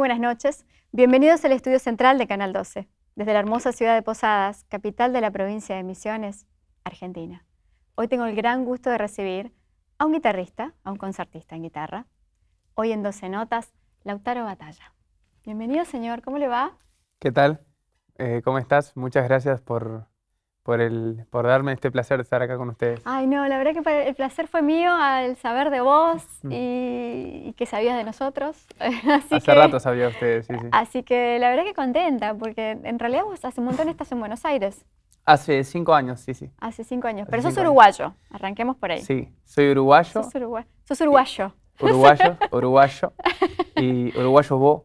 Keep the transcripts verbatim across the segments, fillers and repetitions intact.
buenas noches. Bienvenidos al estudio central de Canal doce, desde la hermosa ciudad de Posadas, capital de la provincia de Misiones, Argentina. Hoy tengo el gran gusto de recibir a un guitarrista, a un concertista en guitarra. Hoy en doce Notas, Lautaro Batalla. Bienvenido, señor. ¿Cómo le va? ¿Qué tal? Eh, ¿cómo estás? Muchas gracias por, por, el, por darme este placer de estar acá con ustedes. Ay, no, la verdad que el placer fue mío al saber de vos Mm. y, y que sabías de nosotros. Así Hace que, rato sabía ustedes, sí, sí. Así que la verdad que contenta, porque en realidad vos hace un montón estás en Buenos Aires. Hace cinco años, sí, sí. Hace cinco años. Hace Pero sos cinco años. uruguayo. Arranquemos por ahí. Sí, soy uruguayo. Sos, urugua- sos uruguayo. Uruguayo, uruguayo. Y uruguayo vos.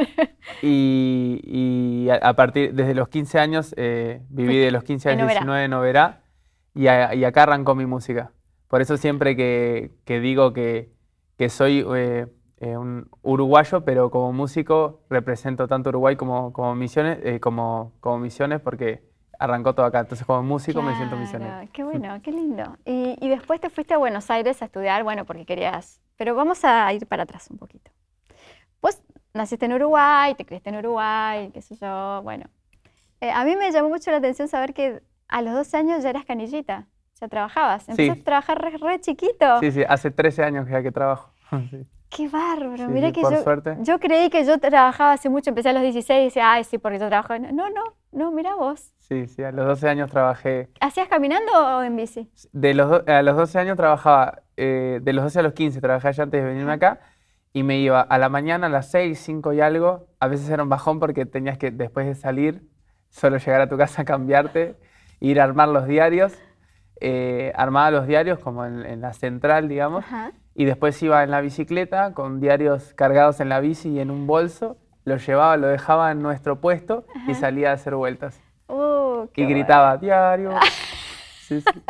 Y, y a, a partir, desde los quince años, eh, viví de los quince a En los Oberá. diecinueve en Oberá. Y, a- y acá arrancó mi música. Por eso siempre que, que digo que, que soy eh, eh, un uruguayo, pero como músico represento tanto Uruguay como, como Misiones, eh, como, como Misiones, porque arrancó todo acá. Entonces como músico me siento misionero. Claro, qué bueno, qué lindo. Y, y después te fuiste a Buenos Aires a estudiar, bueno, porque querías... Pero vamos a ir para atrás un poquito. Vos naciste en Uruguay, te criaste en Uruguay, qué sé yo, bueno. Eh, a mí me llamó mucho la atención saber que a los doce años ya eras canillita, ya trabajabas. Empezaste Sí. a trabajar re, re chiquito. Sí, sí, hace trece años ya que trabajo. Sí. Qué bárbaro, Sí, mira sí, que por yo, suerte. yo creí que yo trabajaba hace mucho, empecé a los dieciséis y decía, ay, sí, porque yo trabajo. en-". No, no, no, mira vos. Sí, sí, a los doce años trabajé. ¿Hacías caminando o en bici? De los do- a los doce años trabajaba, eh, de los doce a los quince trabajé allá antes de venirme acá y me iba a la mañana a las seis, cinco y algo. A veces era un bajón porque tenías que, después de salir, solo llegar a tu casa, cambiarte, ir a armar los diarios. Eh, armaba los diarios como en, en la central, digamos, Ajá. y después iba en la bicicleta con diarios cargados en la bici y en un bolso, lo llevaba, lo dejaba en nuestro puesto y salía a hacer vueltas. Uh, qué Y bueno. gritaba, diario. Sí, sí.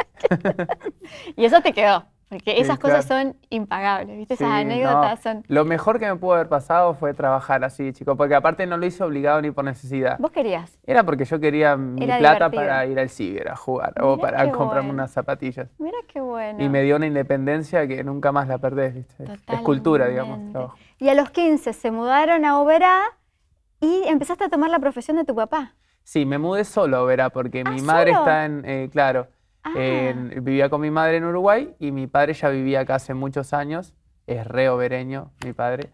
Y eso te quedó, porque Sí, esas cosas claro. son impagables, ¿viste? Sí, Esas anécdotas no. son... Lo mejor que me pudo haber pasado fue trabajar así, chico, porque aparte no lo hice obligado ni por necesidad. ¿Vos querías? Era porque yo quería mi Era plata divertido. para ir al ciber a jugar o Mirá para qué comprarme bueno. unas zapatillas. Mira qué bueno. Y me dio una independencia que nunca más la perdés, ¿viste? Es- Es cultura, digamos. Totalmente. trabajo. Y a los quince se mudaron a Oberá y empezaste a tomar la profesión de tu papá. Sí, me mudé solo, verá, porque Ah, mi madre ¿solo? está en, eh, claro, Ah. en- vivía con mi madre en Uruguay y mi padre ya vivía acá hace muchos años. Es re obereño, mi padre.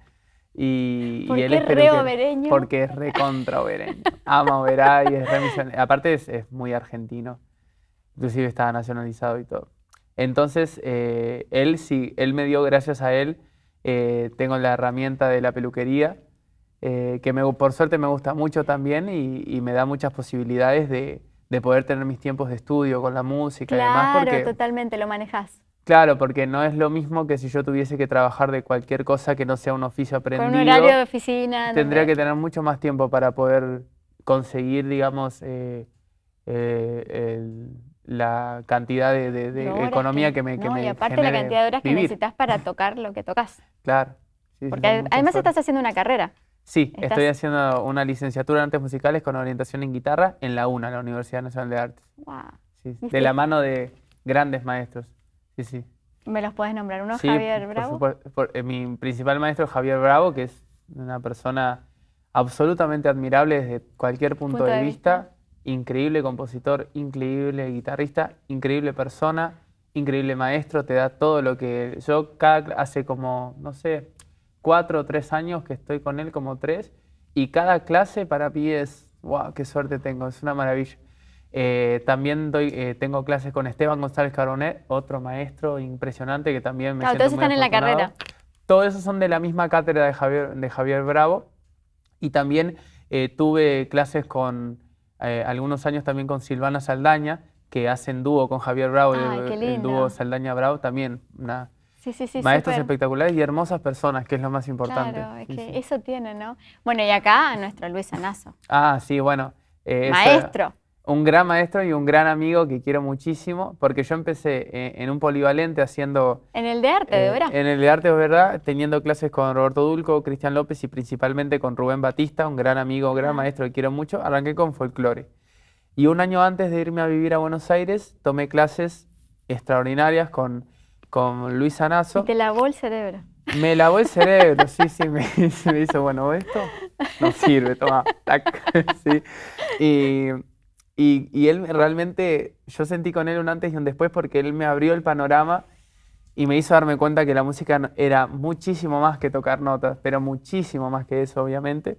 Y, ¿Por y él qué es re peluquero, obereño? porque es re contra obereño. Ama Oberá y es re misionero. Aparte es, es muy argentino. Inclusive estaba nacionalizado y todo. Entonces, eh, él sí, él me dio, gracias a él, eh, tengo la herramienta de la peluquería, eh, que me, por suerte me gusta mucho también y, y me da muchas posibilidades de, de poder tener mis tiempos de estudio con la música y demás. Claro, Porque, totalmente, lo manejás. claro, porque no es lo mismo que si yo tuviese que trabajar de cualquier cosa que no sea un oficio Con aprendido. un horario de oficina. Tendría donde- que tener mucho más tiempo para poder conseguir, digamos, eh, eh, el- la cantidad de, de- de de horas economía que, me, que no, me y aparte la genere cantidad de horas que vivir. necesitas para tocar lo que tocas. Claro. Sí, sí, Porque son ad- muchas además horas. estás haciendo una carrera. Sí, estás- estoy haciendo una licenciatura en artes musicales con orientación en guitarra en la UNA, la Universidad Nacional de Artes. Wow. Sí, ¿Viste? de la mano de grandes maestros. Sí, sí. ¿Me los puedes nombrar? Uno, Sí, Javier por Bravo. supuesto, por- eh, mi principal maestro es Javier Bravo, que es una persona absolutamente admirable desde cualquier punto, de, vista. Increíble compositor, increíble guitarrista, increíble persona, increíble maestro, te da todo lo que... Yo cada, hace como, no sé, cuatro o tres años que estoy con él, como tres, y cada clase para mí es, wow, qué suerte tengo, es una maravilla. Eh, también doy, eh, tengo clases con Esteban González Caronet, otro maestro impresionante que también me Claro, siento todos muy están en la afortunado. carrera. Todos esos son de la misma cátedra de Javier, de Javier Bravo. Y también eh, tuve clases con, eh, algunos años también con Silvana Saldaña, que hacen dúo con Javier Bravo, Ay, el, qué el lindo. dúo Saldaña-Bravo, también una, Sí, sí, sí. maestros súper. espectaculares y hermosas personas, que es lo más importante. Claro, es Sí, que sí. eso tiene, ¿no? Bueno, y acá nuestro Luis Anazo. Ah, sí, bueno. eh, ese- Maestro. Un gran maestro y un gran amigo que quiero muchísimo, porque yo empecé eh, en un polivalente haciendo... En el de arte, de Eh, verdad. en el de arte, de verdad, teniendo clases con Roberto Dulco, Cristian López y principalmente con Rubén Batista, un gran amigo, un gran Ah. maestro que quiero mucho. Arranqué con folclore. Y un año antes de irme a vivir a Buenos Aires, tomé clases extraordinarias con, con Luis Y Anazo. te lavó el cerebro. Me lavó el cerebro, sí, sí, me, me hizo, bueno, esto no sirve, toma, tac, sí. Y, y, y él realmente, yo sentí con él un antes y un después porque él me abrió el panorama y me hizo darme cuenta que la música era muchísimo más que tocar notas, pero muchísimo más que eso, obviamente.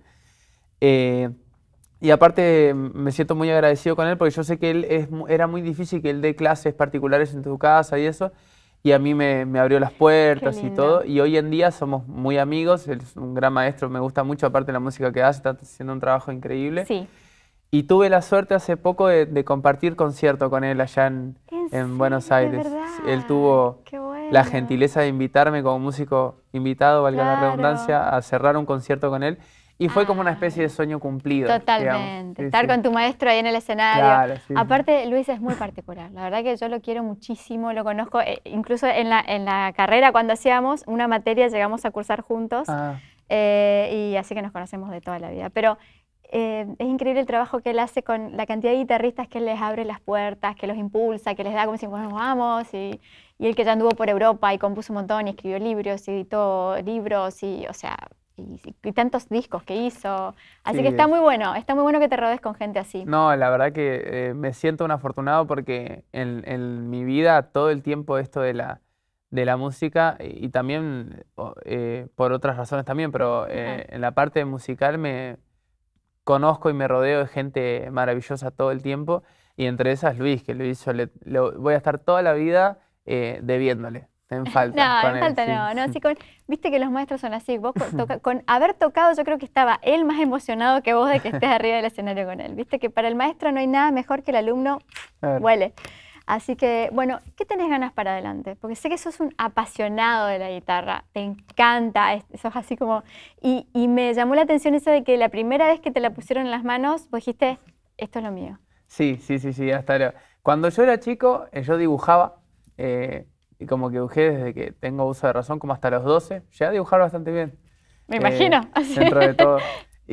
Eh, y aparte me siento muy agradecido con él porque yo sé que él es, era muy difícil que él dé clases particulares en tu casa y eso. Y a mí me, me abrió las puertas y todo. Y hoy en día somos muy amigos. Él es un gran maestro, me gusta mucho, aparte de la música que hace, está haciendo un trabajo increíble. Sí. Y tuve la suerte hace poco de, de compartir concierto con él allá en, ¿En, en Buenos Aires. ¿De verdad? Él tuvo bueno. la gentileza de invitarme como músico invitado, valga claro. la redundancia, a cerrar un concierto con él. Y fue ah, como una especie de sueño cumplido. Totalmente. Sí, Estar sí. con tu maestro ahí en el escenario. Claro, sí, Aparte, Luis es muy particular. La verdad que yo lo quiero muchísimo, lo conozco. Eh, incluso en la, en la carrera, cuando hacíamos una materia, llegamos a cursar juntos. Ah. Eh, y así que nos conocemos de toda la vida. Pero eh, es increíble el trabajo que él hace con la cantidad de guitarristas que él les abre las puertas, que los impulsa, que les da como si, bueno, vamos. Y, y él que ya anduvo por Europa y compuso un montón y escribió libros y editó libros y, o sea... Y, y tantos discos que hizo, así sí, que está muy bueno, está muy bueno que te rodees con gente así. No, la verdad que eh, me siento un afortunado porque en, en mi vida todo el tiempo esto de la, de la música y, y también eh, por otras razones también, pero eh, en la parte musical me conozco y me rodeo de gente maravillosa todo el tiempo y entre esas Luis, que Luis yo le, le voy a estar toda la vida eh, debiéndole. En falta. No, en falta él, no. Sí. no sí, con, Viste que los maestros son así. Vos con, toca, con haber tocado, yo creo que estaba él más emocionado que vos de que estés arriba del escenario con él. Viste que para el maestro no hay nada mejor que el alumno huele. Así que, bueno, ¿qué tenés ganas para adelante? Porque sé que sos un apasionado de la guitarra. Te encanta, sos así como... Y, y me llamó la atención eso de que la primera vez que te la pusieron en las manos, vos dijiste, esto es lo mío. Sí, sí, sí, sí. Hasta era... Cuando yo era chico, yo dibujaba... Eh, Y como que dibujé desde que tengo uso de razón, como hasta los doce. Llegué a dibujar bastante bien. Me eh, imagino. Dentro de todo.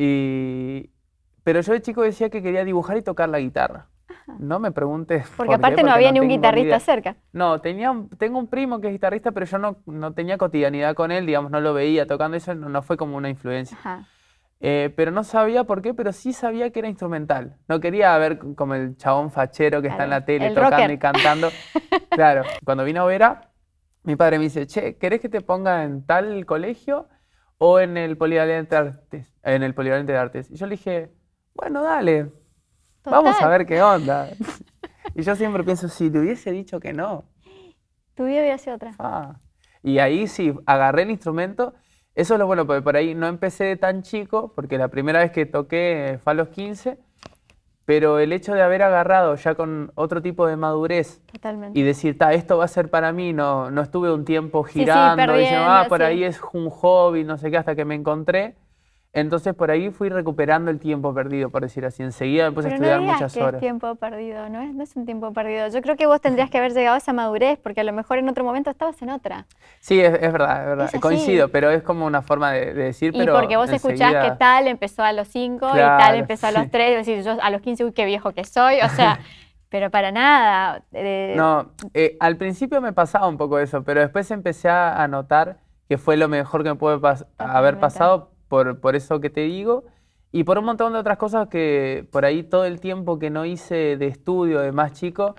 Y... Pero yo de chico decía que quería dibujar y tocar la guitarra. Ajá. No me preguntes Porque por aparte qué, no porque había no ni un guitarrista idea. cerca. No, tenía un, tengo un primo que es guitarrista, pero yo no, no tenía cotidianidad con él, digamos, no lo veía tocando, eso no, no fue como una influencia. Ajá. Eh, pero no sabía por qué, pero sí sabía que era instrumental. No quería ver como el chabón fachero que claro, está en la tele tocando rocker. Y cantando. Claro, cuando vino Vera... Mi padre me dice, che, ¿querés que te ponga en tal colegio o en el polivalente de artes? En el polivalente de artes. Y yo le dije, bueno, dale, total. Vamos a ver qué onda. Y yo siempre pienso, si te hubiese dicho que no. Tu vida hubiera sido otra. Ah. Y ahí sí, agarré el instrumento. Eso es lo bueno, porque por ahí no empecé de tan chico, porque la primera vez que toqué fue a los quince. Pero el hecho de haber agarrado ya con otro tipo de madurez Totalmente. Y decir, ta, esto va a ser para mí, no, no estuve un tiempo girando, sí, sí, diciendo, ah, por sí. ahí es un hobby, no sé qué, hasta que me encontré. Entonces por ahí fui recuperando el tiempo perdido, por decir así. Enseguida me puse a estudiar no muchas que horas. Es tiempo perdido, no es, no es un tiempo perdido. Yo creo que vos tendrías que haber llegado a esa madurez, porque a lo mejor en otro momento estabas en otra. Sí, es, es verdad, es verdad. Es Coincido, pero es como una forma de, de decir, y pero porque vos enseguida... escuchás que tal empezó a los cinco claro, y tal empezó a los tres, es decir, yo a los quince, uy, qué viejo que soy, o sea... Pero para nada. Eh... No, eh, al principio me pasaba un poco eso, pero después empecé a, a notar que fue lo mejor que me puede pas haber pasado por, por eso que te digo y por un montón de otras cosas que por ahí todo el tiempo que no hice de estudio de más chico,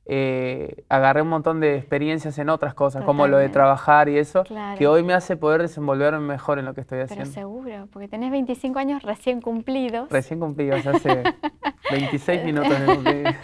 eh, agarré un montón de experiencias en otras cosas, Totalmente. Como lo de trabajar y eso, claro. Que hoy me hace poder desenvolverme mejor en lo que estoy haciendo. Pero seguro, porque tenés veinticinco años recién cumplidos. Recién cumplidos, hace veintiséis minutos de cumplir.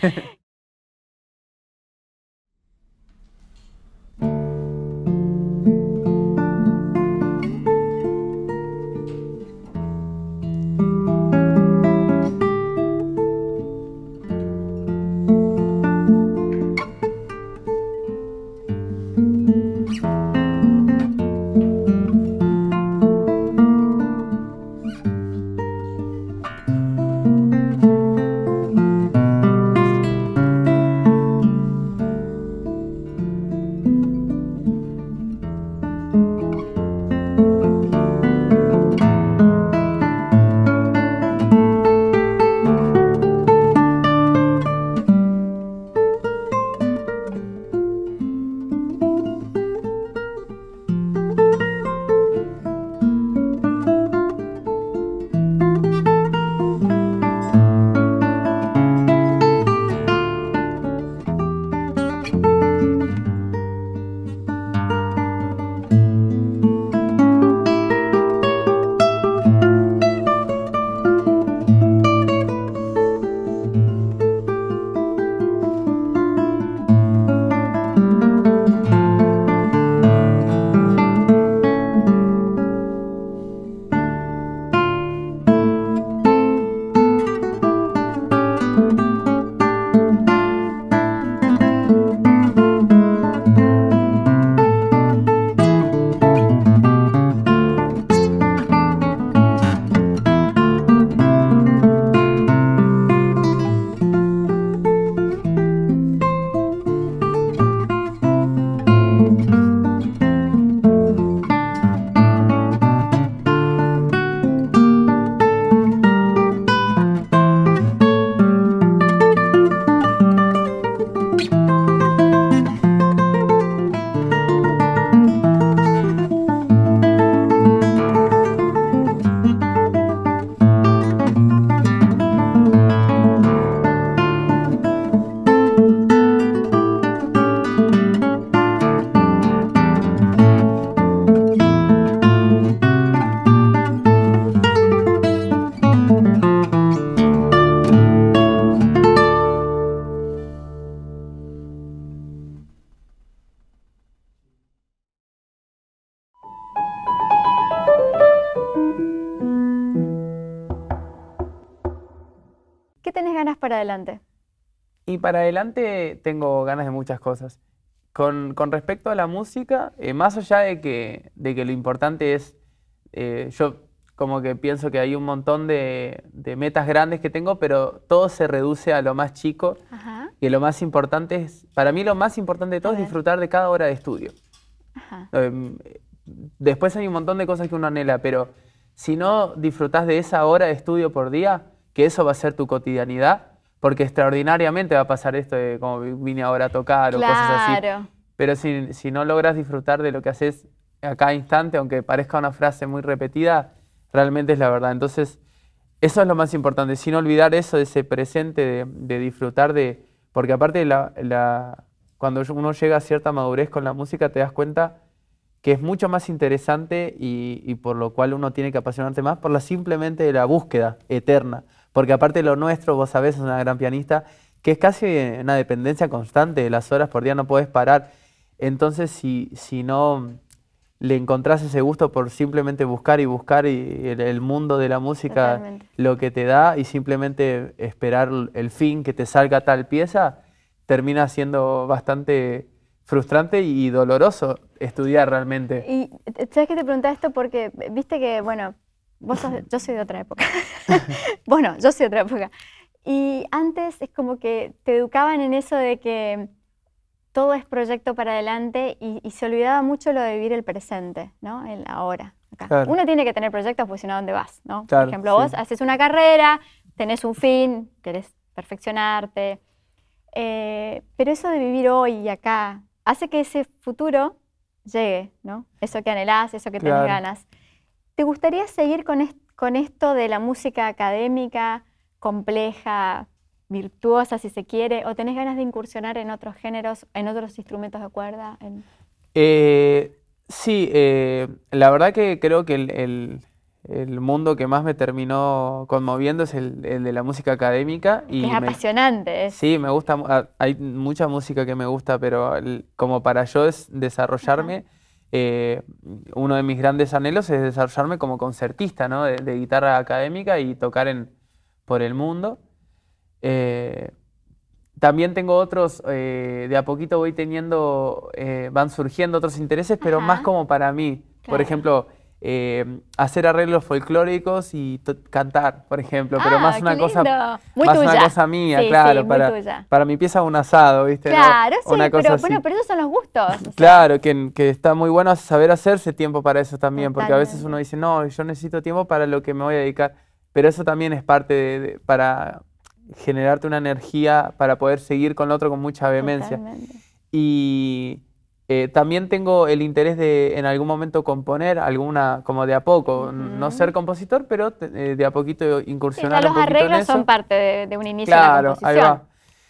para adelante? Y para adelante tengo ganas de muchas cosas. Con, con respecto a la música, eh, más allá de que, de que lo importante es, eh, yo como que pienso que hay un montón de, de metas grandes que tengo, pero todo se reduce a lo más chico. Ajá. Y lo más importante es, para mí lo más importante de todo es disfrutar de cada hora de estudio. Ajá. Eh, después hay un montón de cosas que uno anhela, pero si no disfrutás de esa hora de estudio por día, que eso va a ser tu cotidianidad, porque extraordinariamente va a pasar esto de como vine ahora a tocar o claro. cosas así. Pero si, si no logras disfrutar de lo que haces a cada instante, aunque parezca una frase muy repetida, realmente es la verdad. Entonces, eso es lo más importante, sin olvidar eso de ese presente, de, de disfrutar de... Porque aparte, la, la, cuando uno llega a cierta madurez con la música, te das cuenta que es mucho más interesante y, y por lo cual uno tiene que apasionarse más por la simplemente de la búsqueda eterna. Porque aparte lo nuestro, vos sabés, es una gran pianista, que es casi una dependencia constante de las horas por día, no podés parar. Entonces, si, si no le encontrás ese gusto por simplemente buscar y buscar y el, el mundo de la música, totalmente, lo que te da y simplemente esperar el fin, que te salga tal pieza, termina siendo bastante frustrante y doloroso estudiar realmente. Y sabes que te preguntaba esto porque viste que, bueno, vos sos, yo soy de otra época. Bueno, yo soy de otra época. Y antes es como que te educaban en eso de que todo es proyecto para adelante y, y se olvidaba mucho lo de vivir el presente, ¿no? El ahora. Acá. Claro. Uno tiene que tener proyectos porque si no, ¿a dónde vas? ¿No? Claro, por ejemplo, sí. Vos haces una carrera, tenés un fin, querés perfeccionarte, eh, pero eso de vivir hoy y acá hace que ese futuro llegue, ¿no? Eso que anhelás, eso que claro. tenés ganas. ¿Te gustaría seguir con, est con esto de la música académica, compleja, virtuosa si se quiere, o tenés ganas de incursionar en otros géneros, en otros instrumentos de cuerda? En... Eh, sí, eh, la verdad que creo que el, el, el mundo que más me terminó conmoviendo es el, el de la música académica. Y es me, apasionante. Es... Sí, me gusta, hay mucha música que me gusta, pero el, como para yo es desarrollarme, eh, uno de mis grandes anhelos es desarrollarme como concertista, ¿no? de, de guitarra académica y tocar en, por el mundo. Eh, también tengo otros, eh, de a poquito voy teniendo, eh, van surgiendo otros intereses, pero Ajá. más como para mí. Claro. Por ejemplo, eh, hacer arreglos folclóricos y cantar, por ejemplo, ah, pero más una cosa, muy más tuya. una cosa mía, sí, claro, sí, para, tuya. para mi pieza un asado, ¿viste? Claro, ¿no? sí, una cosa pero así. bueno, pero esos son los gustos. O sea. Claro, que, que está muy bueno saber hacerse tiempo para eso también, Totalmente. porque a veces uno dice, no, yo necesito tiempo para lo que me voy a dedicar, pero eso también es parte de, de para generarte una energía para poder seguir con lo otro con mucha vehemencia. Totalmente. Y eh, también tengo el interés de en algún momento componer alguna, como de a poco, uh-huh. no ser compositor, pero eh, de a poquito incursionar sí, un poquito en eso. Los arreglos son parte de, de un inicio claro, de la composición. Ahí va.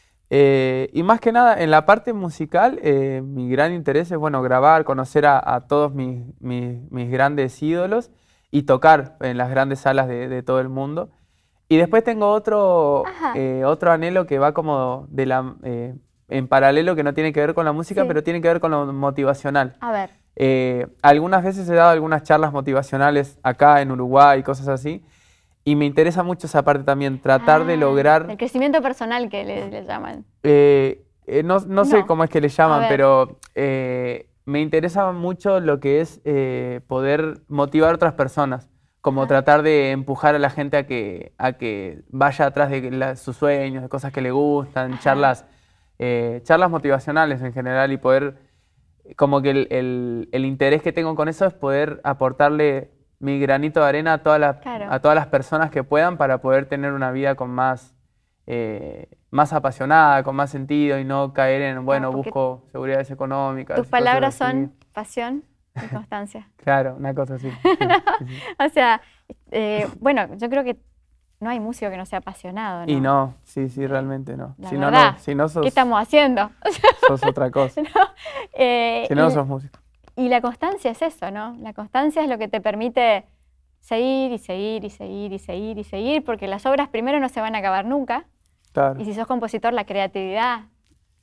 Eh, y más que nada, en la parte musical, eh, mi gran interés es, bueno, grabar, conocer a, a todos mis, mis, mis grandes ídolos y tocar en las grandes salas de, de todo el mundo. Y después tengo otro, eh, otro anhelo que va como de la, eh, en paralelo, que no tiene que ver con la música, sí. pero tiene que ver con lo motivacional. A ver. Eh, algunas veces he dado algunas charlas motivacionales acá en Uruguay y cosas así, y me interesa mucho esa parte también, tratar ah, de lograr... El crecimiento personal que le, le llaman. Eh, eh, no, no sé no. cómo es que le llaman, pero eh, me interesa mucho lo que es eh, poder motivar a otras personas. Como Ajá. tratar de empujar a la gente a que, a que vaya atrás de la, sus sueños, de cosas que le gustan, charlas, eh, charlas motivacionales en general y poder, como que el, el, el interés que tengo con eso es poder aportarle mi granito de arena a todas las, claro. a todas las personas que puedan para poder tener una vida con más, eh, más apasionada, con más sentido y no caer en, bueno, no, busco seguridades económicas. Tus palabras son pasión y constancia. Claro, una cosa así. Sí, ¿no? sí, sí. O sea, eh, bueno, yo creo que no hay músico que no sea apasionado, ¿no? Y no, sí, sí, realmente no. La si verdad, no, no, si no sos, ¿qué estamos haciendo? Sos otra cosa. ¿No? Eh, si no, y, sos músico. Y la constancia es eso, ¿no? La constancia es lo que te permite seguir y seguir y seguir y seguir y seguir, porque las obras primero no se van a acabar nunca. Claro. Y si sos compositor, la creatividad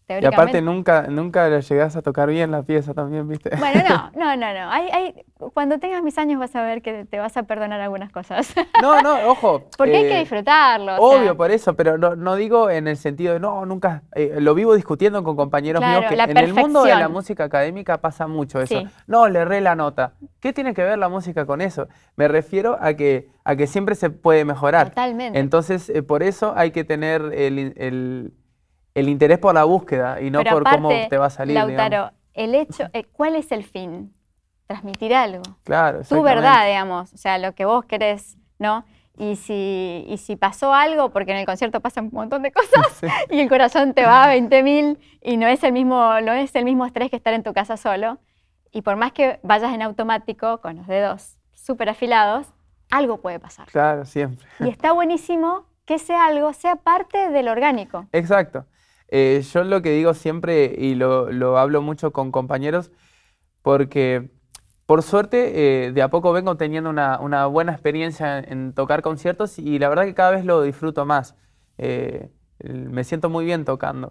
teóricamente. Y aparte nunca, nunca le llegás a tocar bien la pieza también, ¿viste? Bueno, no, no, no, no. Hay, hay, cuando tengas mis años vas a ver que te vas a perdonar algunas cosas. No, no, ojo. Porque eh, hay que disfrutarlo. Obvio, o sea, por eso, pero no, no digo en el sentido de, no, nunca, eh, lo vivo discutiendo con compañeros Claro, míos que la en el mundo de la perfección. música académica pasa mucho eso. Sí. No, le erré la nota. ¿Qué tiene que ver la música con eso? Me refiero a que, a que siempre se puede mejorar. Totalmente. Entonces, eh, por eso hay que tener el, el, el interés por la búsqueda y no Pero por aparte, cómo te va a salir, Lautaro, digamos. el hecho, eh, ¿cuál es el fin? Transmitir algo. Claro, Tu exactamente. verdad, digamos, o sea, lo que vos querés, ¿no? Y si, y si pasó algo, porque en el concierto pasan un montón de cosas, Sí. y el corazón te va a veinte mil y no es, el mismo, no es el mismo estrés que estar en tu casa solo, y por más que vayas en automático, con los dedos súper afilados, algo puede pasar. Claro, siempre. Y está buenísimo que ese algo sea parte del orgánico. Exacto. Eh, yo lo que digo siempre, y lo, lo hablo mucho con compañeros, porque por suerte eh, de a poco vengo teniendo una, una buena experiencia en, en tocar conciertos y la verdad que cada vez lo disfruto más. Eh, el- me siento muy bien tocando.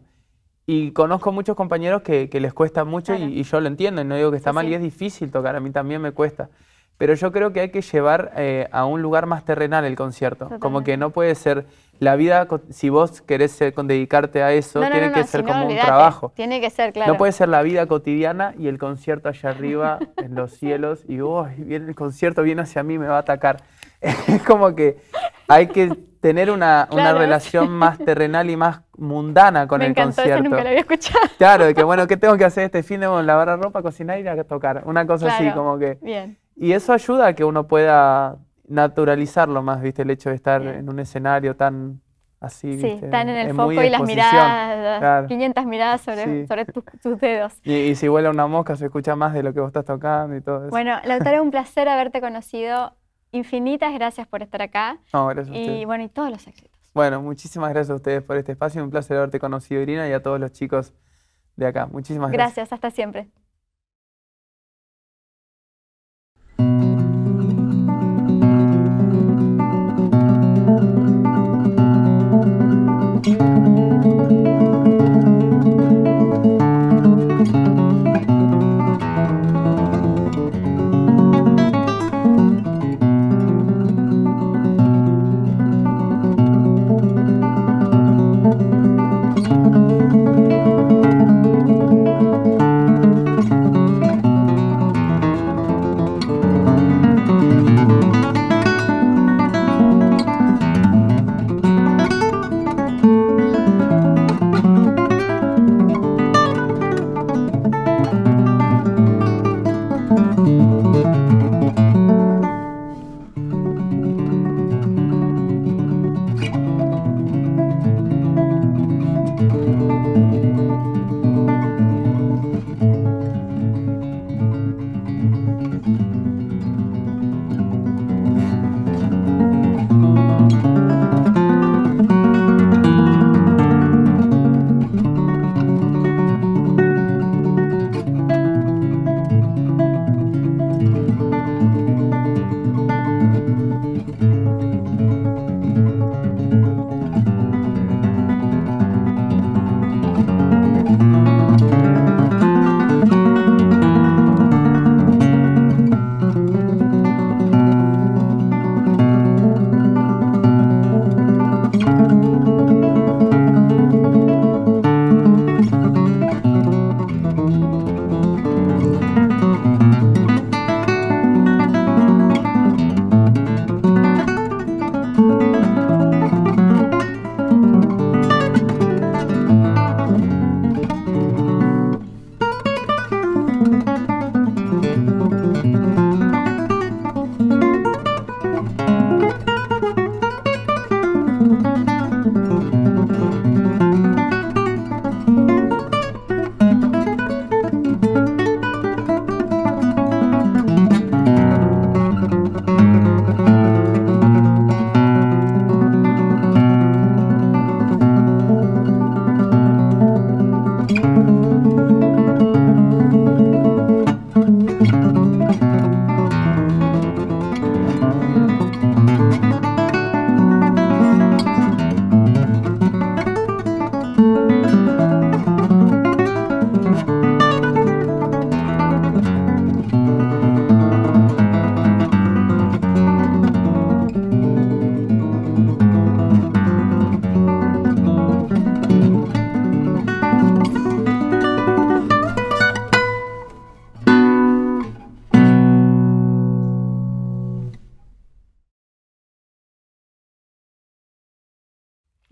Y conozco muchos compañeros que, que les cuesta mucho Claro. y, y yo lo entiendo y no digo que está Sí, mal sí. y es difícil tocar, a mí también me cuesta. Pero yo creo que hay que llevar eh, a un lugar más terrenal el concierto. Como que Totalmente. no puede ser la vida, co- si vos querés ser- con dedicarte a eso, No, no, tiene no, que no, ser si no, como un olvídate. trabajo. Tiene que ser, claro. No puede ser la vida cotidiana y el concierto allá arriba en los cielos y oh, viene el concierto viene hacia mí, me va a atacar. Es como que hay que tener una, una Claro. relación más terrenal y más mundana con Me el encantó, esa concierto. nunca la había escuchado. Claro, de que bueno, ¿qué tengo que hacer este fin de bueno, lavar la ropa, cocinar y ir a tocar? Una cosa así, Claro. como que... Bien. Y eso ayuda a que uno pueda naturalizarlo más, ¿viste? El hecho de estar Bien. en un escenario tan así, Sí, ¿viste? están en el muy foco y las exposición. miradas, Claro. quinientas miradas sobre, Sí. sobre tus, tus dedos. Y, y si vuela una mosca se escucha más de lo que vos estás tocando y todo eso. Bueno, Lautaro, un placer haberte conocido. Infinitas gracias por estar acá. No, gracias a Y ustedes. bueno, y todos los éxitos. Bueno, muchísimas gracias a ustedes por este espacio. Un placer haberte conocido, Irina, y a todos los chicos de acá. Muchísimas gracias. Gracias, hasta siempre.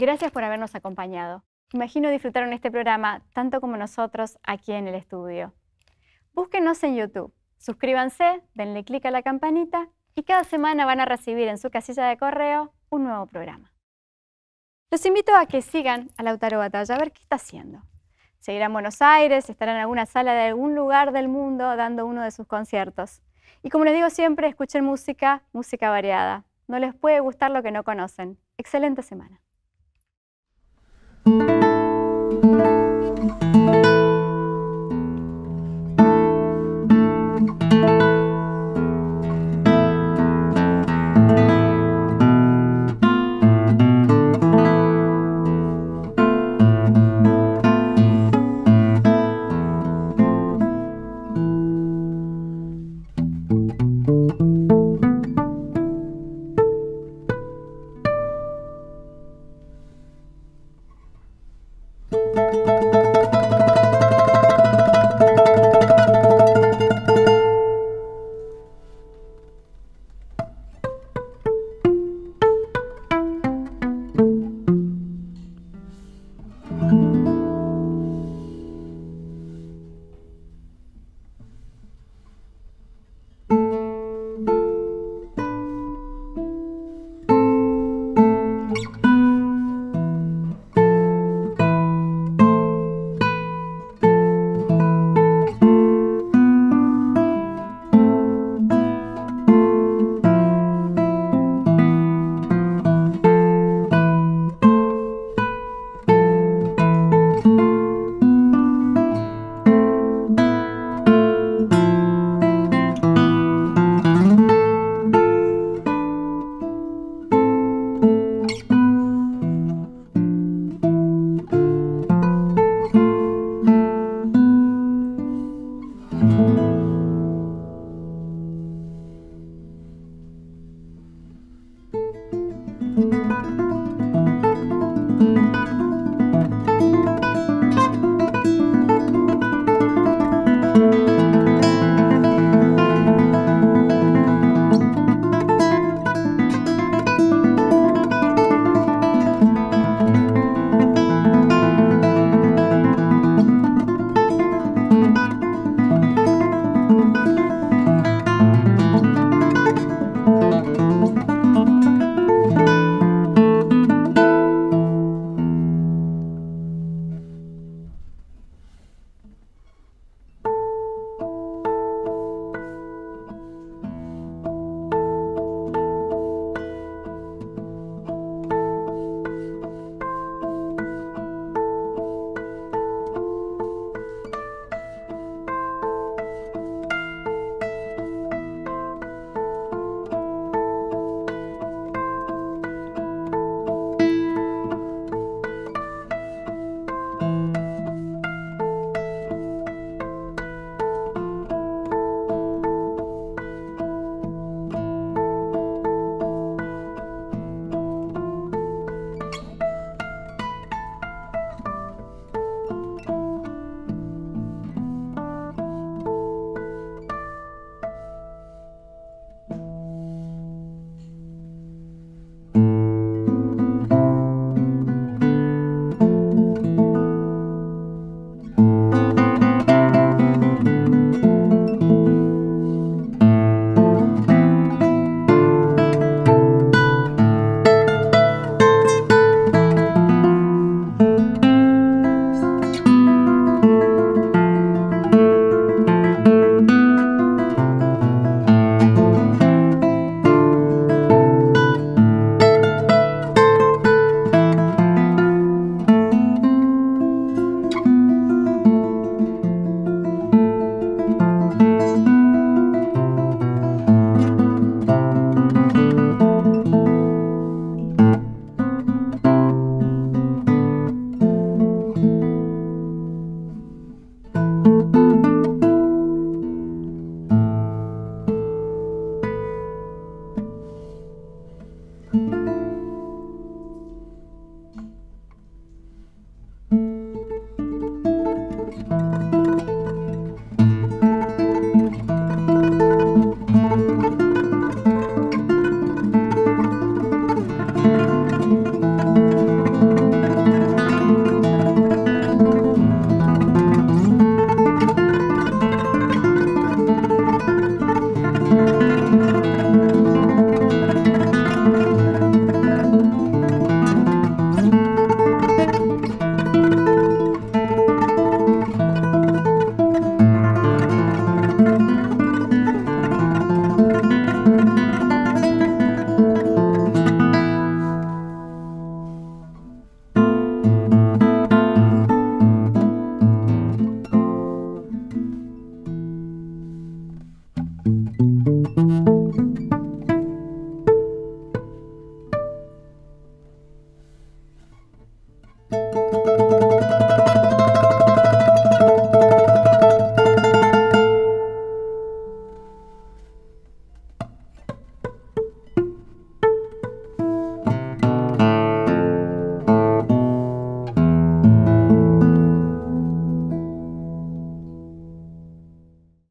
Gracias por habernos acompañado. Imagino disfrutaron este programa tanto como nosotros aquí en el estudio. Búsquenos en YouTube, suscríbanse, denle clic a la campanita y cada semana van a recibir en su casilla de correo un nuevo programa. Los invito a que sigan a Lautaro Batalla a ver qué está haciendo. Seguirá en Buenos Aires, estará en alguna sala de algún lugar del mundo dando uno de sus conciertos. Y como les digo siempre, escuchen música, música variada. No les puede gustar lo que no conocen. Excelente semana.